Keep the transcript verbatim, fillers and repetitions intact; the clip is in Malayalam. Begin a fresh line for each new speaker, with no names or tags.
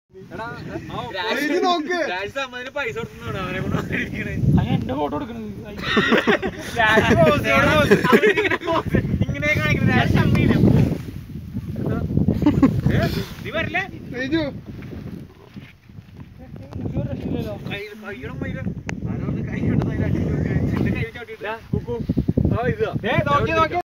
പൈസ കൊടുക്കുന്നതാണ് അവരെ കൊണ്ട്
എന്റെ ഫോട്ടോ എടുക്കണത്
ഇങ്ങനെ കാണിക്കുന്നത് നീ വരില്ലേ കൈയിടം വൈകി കൈ